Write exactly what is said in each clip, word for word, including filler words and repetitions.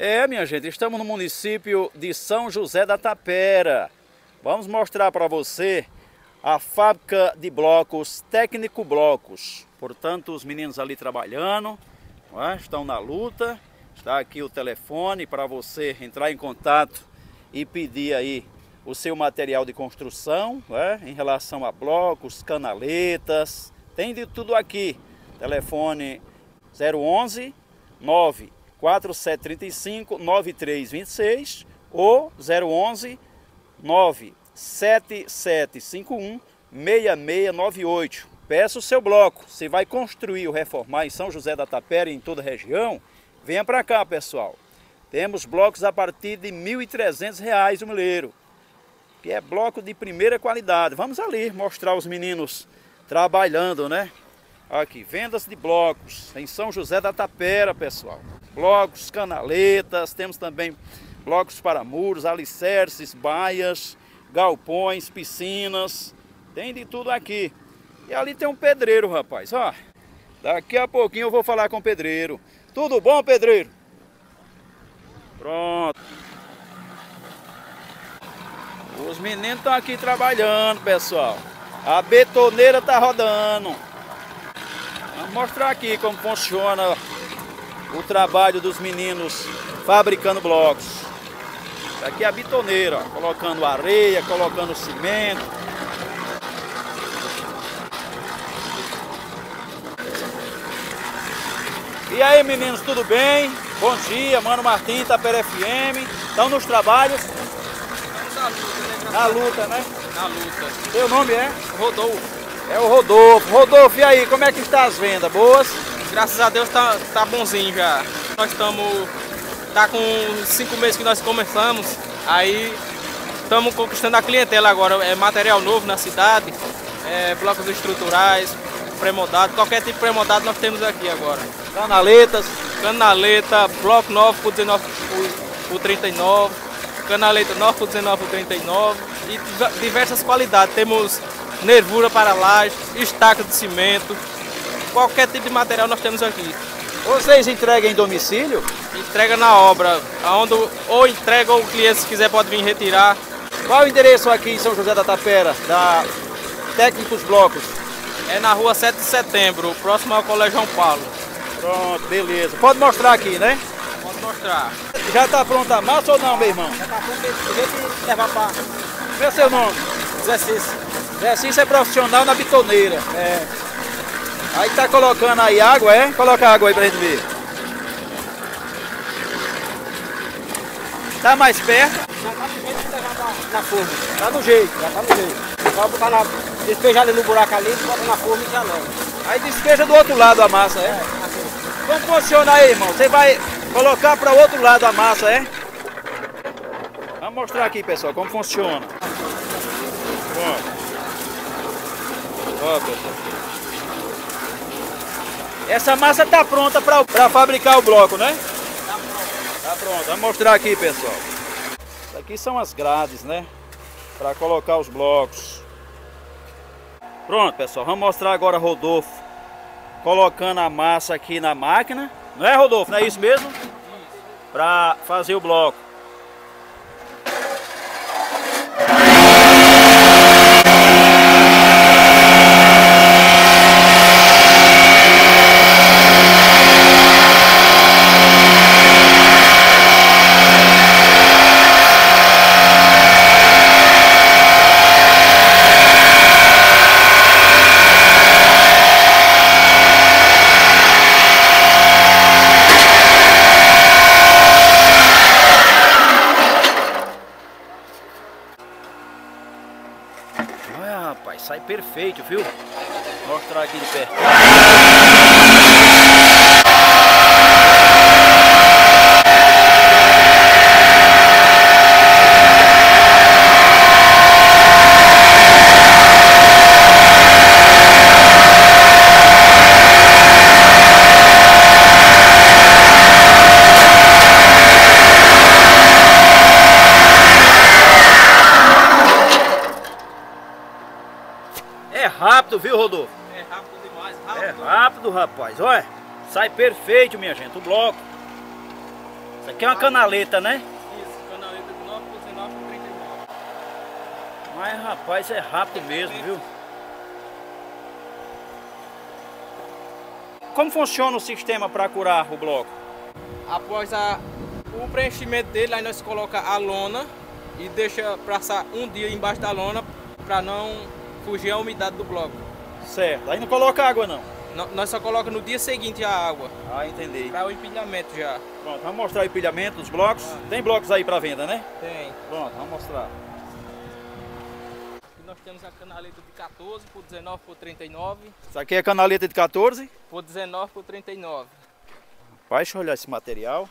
É, minha gente, estamos no município de São José da Tapera. Vamos mostrar para você a fábrica de blocos, Técnico Blocos. Portanto, os meninos ali trabalhando, não é? Estão na luta. Está aqui o telefone para você entrar em contato e pedir aí o seu material de construção, não é? Em relação a blocos, canaletas, tem de tudo aqui. Telefone zero onze, nove quatro sete três cinco, nove três dois seis ou zero onze, nove sete sete cinco um, seis seis nove oito. Peça o seu bloco. Se vai construir ou reformar em São José da Tapera e em toda a região, venha para cá, pessoal. Temos blocos a partir de mil e trezentos reais o milheiro, que é bloco de primeira qualidade. Vamos ali mostrar os meninos trabalhando, né? Aqui, vendas de blocos em São José da Tapera, pessoal. Blocos, canaletas, temos também blocos para muros, alicerces, baias, galpões, piscinas, tem de tudo aqui. E ali tem um pedreiro, rapaz, ó. Daqui a pouquinho eu vou falar com o pedreiro. Tudo bom, pedreiro? Pronto. Os meninos estão aqui trabalhando, pessoal. A betoneira tá rodando. Vamos mostrar aqui como funciona o trabalho dos meninos fabricando blocos. Aqui é a betoneira, ó, colocando areia, colocando cimento. E aí, meninos, tudo bem? Bom dia, Mano Martim, Tapera F M. Estão nos trabalhos? Na luta, né? Na luta. Seu nome é? Rodolfo. É o Rodolfo. Rodolfo, e aí, como é que está as vendas? Boas? Graças a Deus tá, tá bonzinho já. Nós estamos, tá com cinco meses que nós começamos, aí estamos conquistando a clientela agora. É material novo na cidade, é blocos estruturais, pré-moldado, qualquer tipo de pré-moldado nós temos aqui agora. Canaletas. Canaleta, bloco nove por dezenove por trinta e nove, canaleta nove por dezenove por trinta e nove e diversas qualidades. Temos nervura para laje, estaca de cimento, qualquer tipo de material nós temos aqui. Vocês entregam em domicílio? Entrega na obra, aonde, ou entrega ou o cliente, se quiser, pode vir retirar. Qual o endereço aqui em São José da Tapera, da Técnicos Blocos? É na rua sete de setembro, próximo ao Colégio João Paulo. Pronto, beleza. Pode mostrar aqui, né? Pode mostrar. Já está pronta a massa ou não, meu irmão? Já está pronto, do jeito que levar para... Qual é seu nome? Zé Cícero. Zé Cícero é profissional na betoneira. É. Aí tá colocando aí água, é? Coloca água aí pra gente ver. Tá mais perto? Já tá do jeito que levar na forma. Tá no jeito. Já tá no jeito. Só botar na... despejar ali no buraco ali, bota na forma e já leva. Aí despeja do outro lado a massa, é? É, assim. Como funciona aí, irmão? Você vai colocar para o outro lado a massa, é? Vamos mostrar aqui, pessoal, como funciona. Pronto. Ó, pessoal. Essa massa tá pronta para fabricar o bloco, né? Tá pronto. Tá pronto. Vamos mostrar aqui, pessoal. Isso aqui são as grades, né? Para colocar os blocos. Pronto, pessoal. Vamos mostrar agora Rodolfo colocando a massa aqui na máquina. Não é, Rodolfo? Não é isso mesmo? Para fazer o bloco. Olha, rapaz, sai perfeito, viu? Vou mostrar aqui de perto. É rápido, viu, Rodolfo? É rápido demais, rápido. É rápido, rapaz. Olha, sai perfeito, minha gente, o bloco. Isso aqui é uma canaleta, né? Isso, canaleta de nove por dezenove por trinta e nove. Mas rapaz, é rápido mesmo, viu? Como funciona o sistema para curar o bloco? Após a, o preenchimento dele, aí nós coloca a lona e deixa passar um dia embaixo da lona para não fugir a umidade do bloco. Certo. Aí não coloca água não? N nós só coloca no dia seguinte a água. Ah, entendi. Para o empilhamento já. Pronto, vamos mostrar o empilhamento dos blocos. Ah. Tem blocos aí para venda, né? Tem. Pronto, vamos mostrar. Aqui nós temos a canaleta de quatorze por dezenove por trinta e nove. Isso aqui é canaleta de quatorze? Por dezenove por trinta e nove. Rapaz, deixa eu olhar esse material.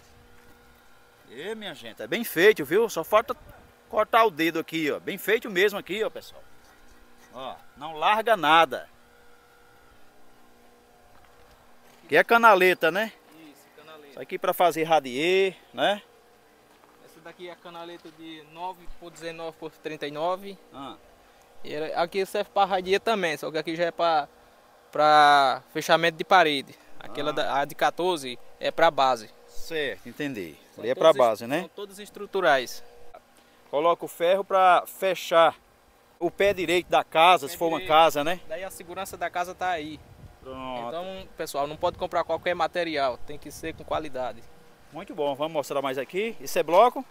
E minha gente, é bem feito, viu? Só falta cortar o dedo aqui, ó. Bem feito mesmo aqui, ó, pessoal. Ó, não larga nada. Aqui é canaleta, né? Isso, canaleta. Isso aqui para fazer radier, né? Essa daqui é a canaleta de nove por dezenove por trinta e nove. Ah. E aqui serve para radier também, só que aqui já é para para fechamento de parede. Aquela Ah. da, a de quatorze é para base. Certo, entendi. São Ali é para todas base, né? São todas estruturais. Coloca o ferro para fechar o pé direito da casa, se for uma casa, né? Daí a segurança da casa tá aí. Pronto. Então, pessoal, não pode comprar qualquer material, tem que ser com qualidade. Muito bom, vamos mostrar mais aqui. Esse é bloco?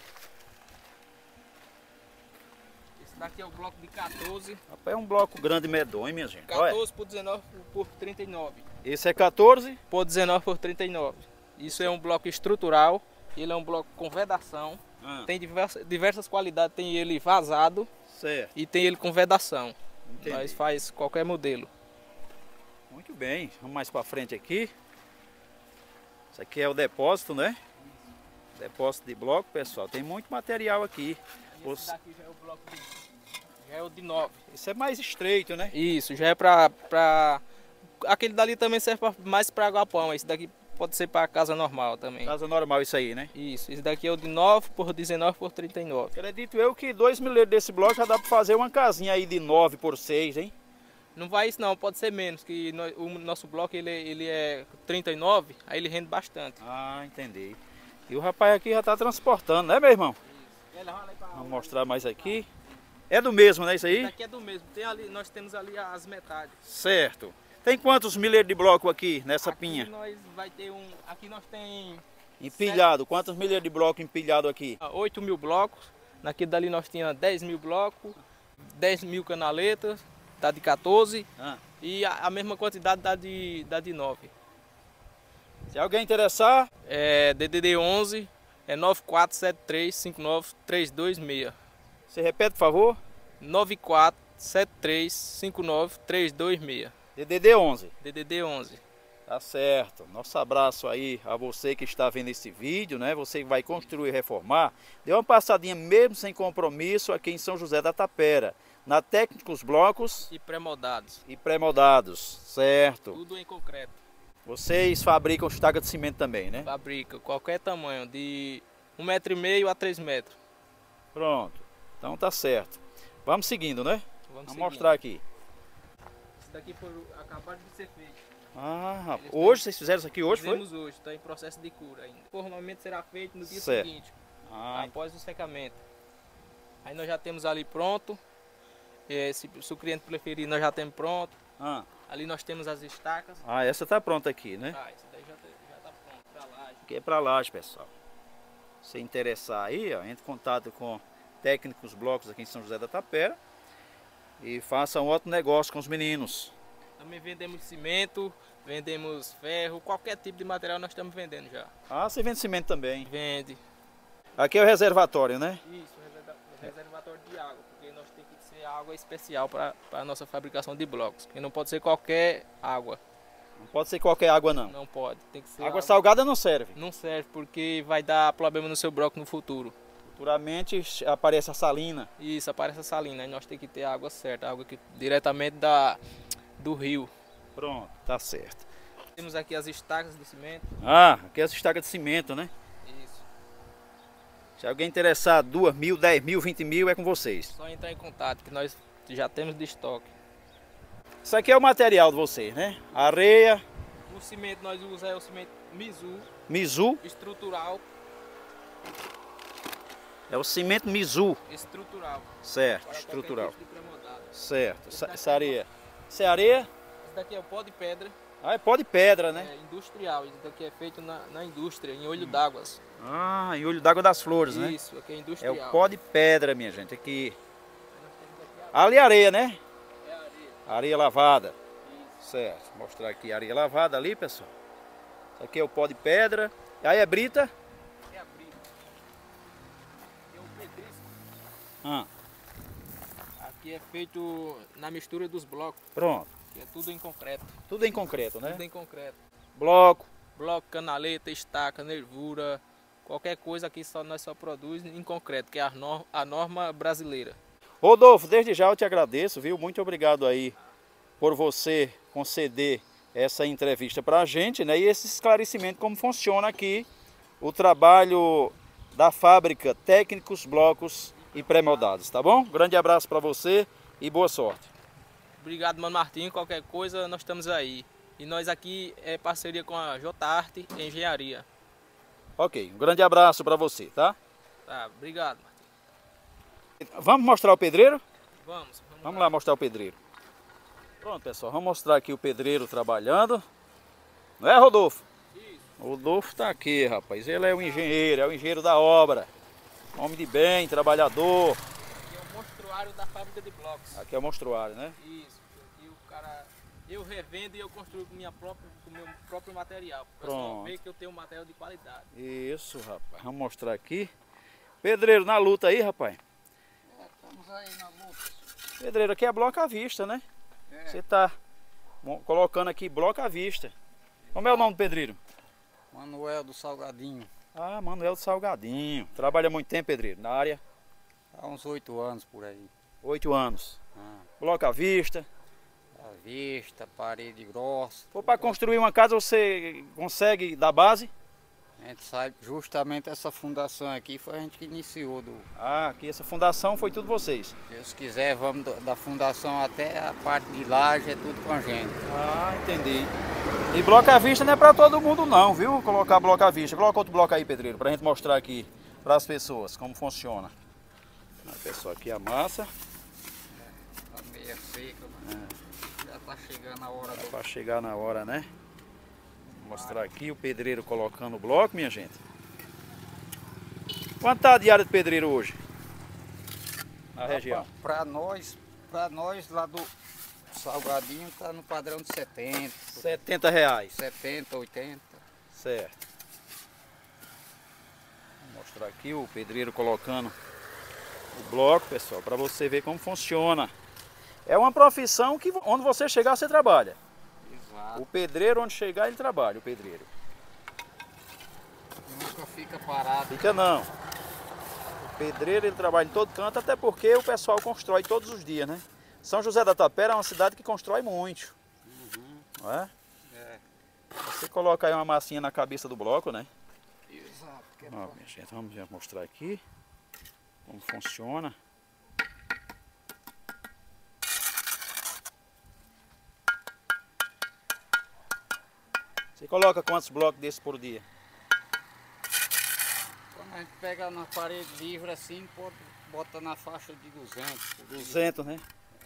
Esse daqui é o bloco de quatorze. Rapaz, é um bloco grande e medonho, minha gente. quatorze Olha. por dezenove por trinta e nove. Esse é quatorze? Por dezenove por trinta e nove. Isso é um bloco estrutural, ele é um bloco com vedação. Ah. Tem diversas, diversas qualidades, tem ele vazado Certo. e tem ele com vedação. Entendi. Nós faz qualquer modelo. Muito bem, vamos mais para frente aqui. Isso aqui é o depósito, né? Depósito de bloco, pessoal. Tem muito material aqui. Esse Os... daqui já é o bloco de, já é o de nove. Esse é mais estreito, né? Isso, já é para pra... Aquele dali também serve pra, mais para aguapão. Esse daqui pode ser para casa normal também. Casa normal isso aí, né? Isso, esse daqui é o de nove por dezenove por trinta e nove. Acredito eu que dois milheiros desse bloco já dá para fazer uma casinha aí de nove por seis, hein? Não vai isso não, pode ser menos, que no, o nosso bloco ele, ele é trinta e nove, aí ele rende bastante. Ah, entendi. E o rapaz aqui já está transportando, né, meu irmão? Isso. Vamos mostrar mais aqui. É do mesmo, né, isso aí? Esse daqui é do mesmo, tem ali, nós temos ali as metades. Certo. Tem quantos milheiros de bloco aqui nessa Aqui pinha? nós vai ter um, aqui nós tem Empilhado, quantos milheiros de bloco empilhado aqui? oito mil blocos, naquele dali nós tínhamos dez mil blocos, dez mil canaletas, da de quatorze Ah. e a, a mesma quantidade da de, da de nove. Se alguém interessar, É D D D onze, é nove quatro sete três cinco nove três dois seis. você repete, por favor? nove quatro sete três cinco nove três dois seis. D D D onze. D D D onze. Tá certo. Nosso abraço aí a você que está vendo esse vídeo, né? Você que vai construir e reformar. Dê uma passadinha mesmo sem compromisso aqui em São José da Tapera. Na Técnicos Blocos E pré-moldados. e pré-moldados, certo? Tudo em concreto. Vocês fabricam estaca de cimento também, né? Fabrica qualquer tamanho, de um metro e meio a três metros. Pronto. Então tá certo. Vamos seguindo, né? Vamos, Vamos mostrar aqui. Esse daqui foi acabado de ser feito. Ah, rapaz. Hoje vocês fizeram isso aqui hoje, foi? Fizemos hoje, está em processo de cura ainda. Normalmente será feito no dia Certo. seguinte, Ah, após o secamento. Aí nós já temos ali pronto. É, se, se o cliente preferir, nós já temos pronto. ah. Ali nós temos as estacas. Ah, essa tá pronta aqui, né? Ah, esse daí já, tá- já tá pronto para lá. Aqui é para laje, pessoal. Se interessar aí, ó, entre em contato com Técnicos Blocos aqui em São José da Tapera e faça um ótimo negócio com os meninos. Também vendemos cimento, vendemos ferro, qualquer tipo de material nós estamos vendendo já. Ah, você vende cimento também. Vende. Aqui é o reservatório, né? Isso, reserva- reservatório de água, porque nós temos que ser água especial para a nossa fabricação de blocos. E não pode ser qualquer água, Não pode ser qualquer água, não. não pode. Tem que ser Água salgada não serve. Não serve porque vai dar problema no seu bloco no futuro. Futuramente aparece a salina. Isso, aparece a salina, aí nós temos que ter a água certa, água que, diretamente da, do rio. Pronto, tá certo. Temos aqui as estacas de cimento. Ah, aqui é essa estaca de cimento, né? Isso. Se alguém interessar duas mil, dez mil, vinte mil, é com vocês. Só entrar em contato que nós já temos de estoque. Isso aqui é o material de vocês, né? Areia. O cimento nós usamos é o cimento Mizu. Mizu. Estrutural. É o cimento Mizu. Estrutural. Certo, Para estrutural. tipo de pré-moldado. Certo. Essa, Esse essa areia. Isso é areia? Esse daqui é o pó de pedra. Ah, é pó de pedra, né? É industrial. Esse daqui é feito na, na indústria, em olho d'água. Ah, em olho d'água das flores, né? Isso, aqui é É industrial. o pó de pedra, minha gente, aqui. Ali é areia, né? É areia. Areia lavada. Isso. Certo. Vou mostrar aqui a areia lavada ali, pessoal. Isso aqui é o pó de pedra. E aí é brita. É a brita. Aqui é o pedrisco. Ah, Aqui é feito na mistura dos blocos, pronto. que é tudo em concreto. Tudo em concreto, né? Tudo em concreto. Bloco. Bloco, canaleta, estaca, nervura, qualquer coisa aqui só, nós só produzimos em concreto, que é a norma, a norma brasileira. Rodolfo, desde já eu te agradeço, viu? Muito obrigado aí por você conceder essa entrevista para a gente, né? E esse esclarecimento como funciona aqui o trabalho da fábrica Técnicos Blocos e Pré-Moldados, tá bom? Grande abraço para você e boa sorte. Obrigado, Mano Martinho. Qualquer coisa, nós estamos aí. E nós aqui é parceria com a J-Arte Engenharia. Ok, um grande abraço para você, tá? Tá, obrigado, Martinho. Vamos mostrar o pedreiro? Vamos. Vamos, Vamos lá mostrar o pedreiro. Pronto, pessoal, vamos mostrar aqui o pedreiro trabalhando. Não é, Rodolfo? Isso. O Rodolfo tá aqui, rapaz. Ele é o engenheiro, é o engenheiro da obra. Homem de bem, trabalhador. Aqui é o monstruário da fábrica de blocos. Aqui é o monstruário, né? Isso. Aqui o cara... Eu revendo e eu construo com, minha própria, com o meu próprio material. O pessoal Pronto. vê que eu tenho um material de qualidade. Isso, rapaz. Vamos mostrar aqui. Pedreiro, na luta aí, rapaz. É, estamos aí na luta. Pedreiro, aqui é bloco à vista, né? É. Você tá colocando aqui bloco à vista. Como é o nome do pedreiro? Manuel do Salgadinho. Ah, Manuel Salgadinho. Trabalha muito tempo, pedreiro, na área? Há uns oito anos por aí. Oito anos. Ah, Bloco à vista. à vista, parede grossa. For para construir uma casa, você consegue dar base? A gente sabe justamente essa fundação aqui foi a gente que iniciou. Do, Ah, aqui essa fundação foi tudo vocês. se Deus quiser, vamos do- da fundação até a parte de laje, é tudo com a gente. Ah, entendi. E bloco à vista não é para todo mundo não, viu? Colocar bloco à vista. Coloca outro bloco aí, pedreiro, para a gente mostrar aqui para as pessoas como funciona. A pessoa aqui amassa. Tá meia seca, mas já tá chegando a hora do... Para chegar na hora, né? Vou mostrar aqui o pedreiro colocando o bloco, minha gente. Quanto tá a diária de pedreiro hoje? Na região. Para nós, para nós lá do Salgadinho tá no padrão de setenta, setenta reais. setenta, oitenta. Certo. Vou mostrar aqui o pedreiro colocando o bloco, pessoal, para você ver como funciona. É uma profissão que onde você chegar, você trabalha. Exato. O pedreiro, onde chegar, ele trabalha, o pedreiro. Nunca fica parado. Fica não. O pedreiro, ele trabalha em todo canto, até porque o pessoal constrói todos os dias, né? São José da Tapera é uma cidade que constrói muito. Uhum. Não é? É. Você coloca aí uma massinha na cabeça do bloco, né? Exato. Que é Ó, bom. minha gente, vamos já mostrar aqui como funciona. Você coloca quantos blocos desses por dia? Quando a gente pega na parede livre assim, pode bota na faixa de duzentos. por dia. duzentos, né?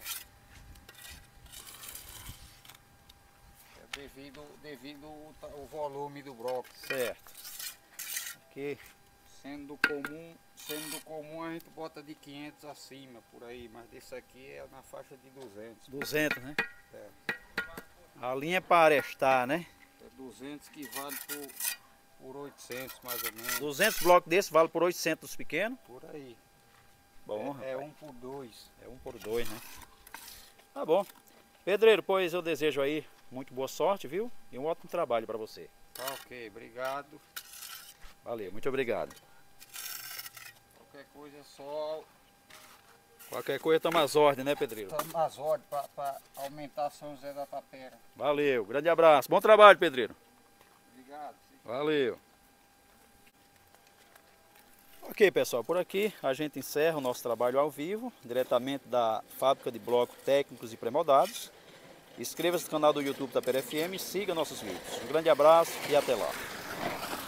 É devido devido o, ta- o volume do bloco. Certo. Aqui. Sendo comum, sendo comum a gente bota de quinhentos acima por aí, mas desse aqui é na faixa de duzentos. duzentos, né? É. A linha é para arestar, né? É duzentos que vale por, por oitocentos mais ou menos. duzentos blocos desses vale por oitocentos dos pequenos. Por aí. Bom, é, é rapaz. um por dois. É um por dois, né? Tá bom. Pedreiro, pois eu desejo aí muito boa sorte, viu? E um ótimo trabalho para você. Tá ok, obrigado. Valeu, muito obrigado. Qualquer coisa é só Qualquer coisa toma as ordens, né, pedreiro? estamos às ordens para aumentar São José da Tapera. Valeu, grande abraço. Bom trabalho, pedreiro. Obrigado. Valeu. Ok, pessoal, por aqui a gente encerra o nosso trabalho ao vivo, diretamente da fábrica de blocos técnicos e pré-moldados. Inscreva-se no canal do YouTube Tapera F M e siga nossos vídeos. Um grande abraço e até lá.